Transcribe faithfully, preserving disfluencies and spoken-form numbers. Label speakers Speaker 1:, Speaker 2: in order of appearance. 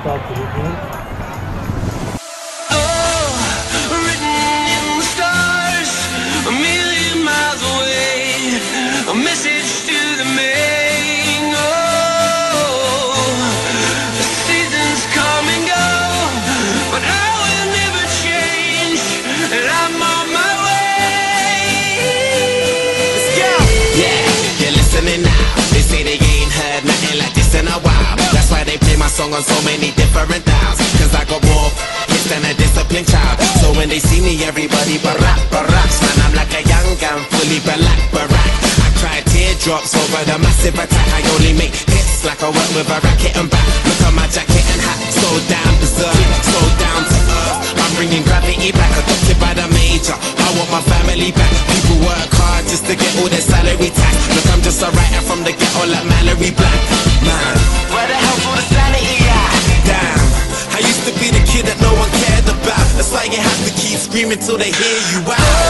Speaker 1: start to begin.
Speaker 2: A message to the main. Oh, the seasons come and go, but I will never change, and I'm on my way. Let's go. Yeah, you're listening now. They say they ain't heard nothing like this in a while. That's why they play my song on so many different dials. Cause I got more hits than a disciplined child. So when they see me, everybody barack, baracks. Man, I'm like a young gun, fully black, barack. Try teardrops over the massive attack. I only make hits like I work with a racket and back. Look at my jacket and hat, so down berserk, so down to earth. I'm bringing gravity back, adopted by the major. I want my family back. People work hard just to get all their salary tax. Look, I'm just a writer from the ghetto like Mallory Black. Man, where the hell's all the sanity at? Damn, I used to be the kid that no one cared about. That's why you have to keep screaming till they hear you out.